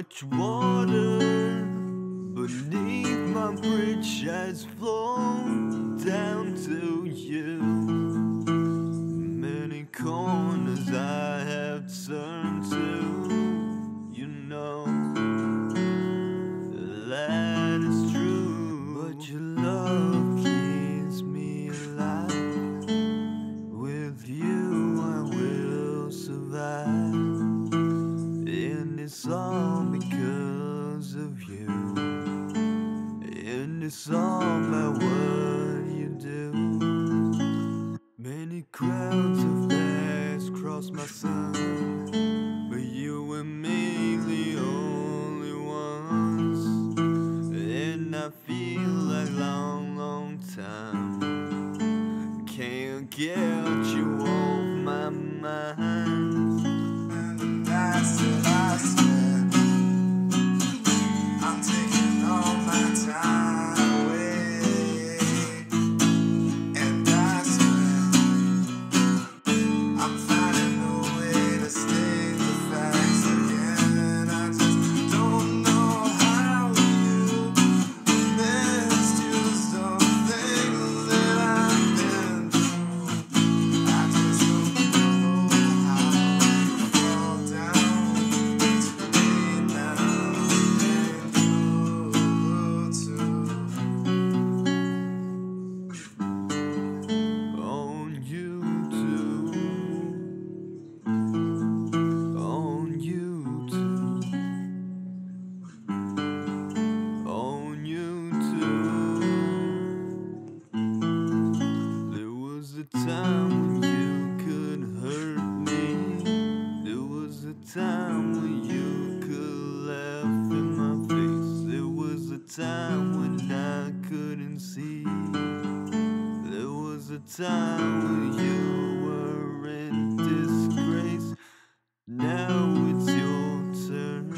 much water beneath my bridge has flown down to you. Many corners I have turned to, you know that is true. But your love keeps me alive. With you I will survive, and it's all because of you, and it's all about what you do. Many crowds have passed across my sun, but you and me the only ones. And I feel like long, long time can't get you off my mind. And that's what I said. I'm taking all my time away. And I swear I'm finding a way to state the facts again. I just don't know how you missed you, something that I've been through. I just don't know how you fall down to me now. On YouTube, on YouTube, on YouTube. There was a time when you could hurt me. There was a time when you could laugh in my face. There was a time when I couldn't see. There was a time when you were in disgrace. Now it's your turn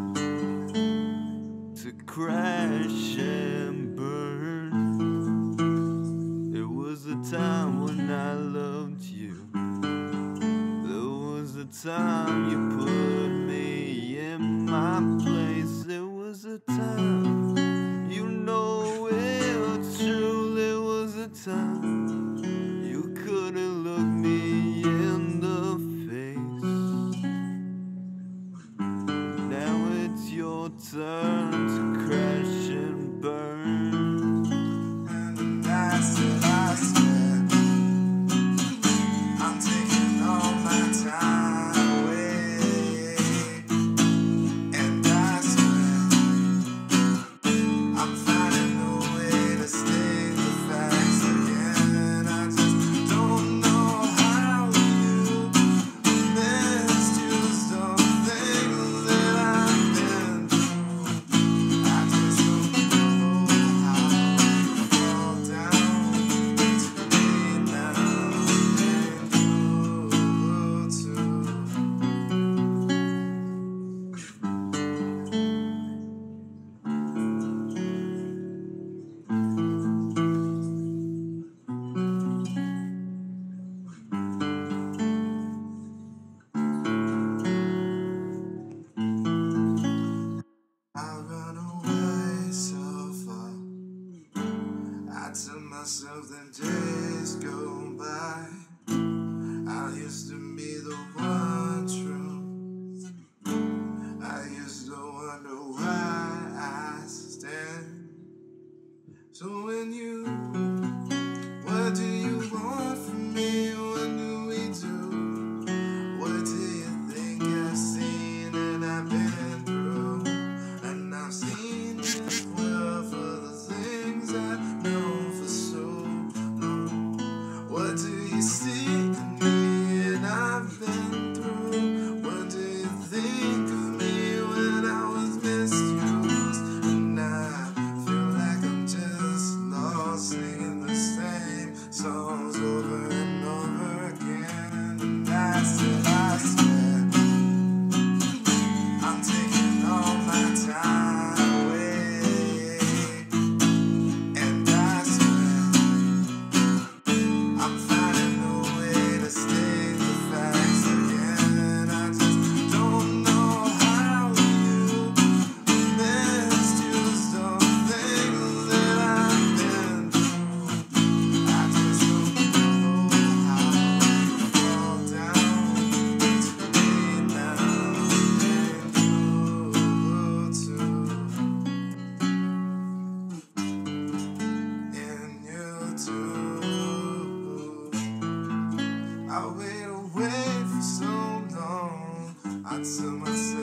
to crash and burn. There was a time when I loved you. There was a time you put me in my place. There was a time, you know it's true. There was a time you couldn't look me in the face. Now it's your turn to crash and burn. And that's what I said. I'm taking all my time away. And I I tell myself